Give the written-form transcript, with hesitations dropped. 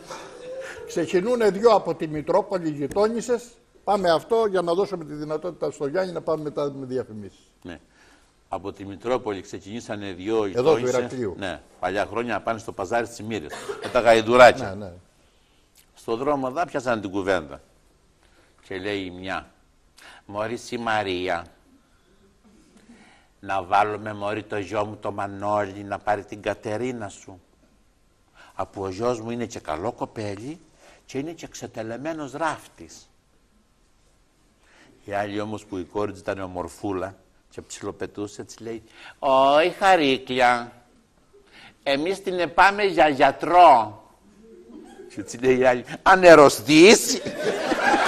Ξεκινούν δύο από τη Μητρόπολη γειτόνισσες. Πάμε αυτό για να δώσουμε τη δυνατότητα στο Γιάννη να πάμε μετά με διαφημίσεις. Ναι. Από τη Μητρόπολη ξεκινήσανε δύο εδώ του Ηρακλείου. Ναι, παλιά χρόνια να πάνε στο παζάρι της Μύρης με τα γαϊδουράκια. Ναι, ναι. Στον δρόμο εδώ πιάσανε την κουβέντα. Και λέει η μια, μωρή η Μαρία, να βάλουμε μωρή το γιο μου το Μανώλη να πάρει την Κατερίνα σου. Από ο γιος μου είναι και καλό κοπέλι και είναι και εξετελεμένος ράφτης. Η άλλη όμως που η κόρη της ήταν ομορφούλα και ψιλοπετούσε, της λέει, «Ωι Χαρίκλια, εμείς την πάμε για γιατρό». Και της λέει η άλλη, «Αν ερωστήσει».